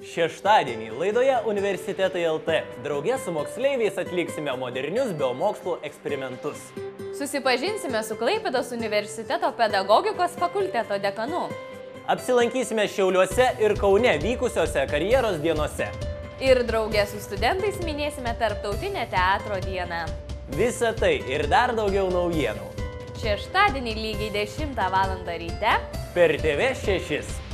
Šeštadienį laidoje Universitetai LT draugė su moksleiviais atliksime modernius biomokslų eksperimentus. Susipažinsime su Klaipėdos universiteto pedagogikos fakulteto dekanu. Apsilankysime Šiauliuose ir Kaune vykusiose karjeros dienose. Ir draugė su studentais minėsime Tarptautinę teatro dieną. Visa tai ir dar daugiau naujienų. Šeštadienį lygiai 10 val. Ryte Per TV6.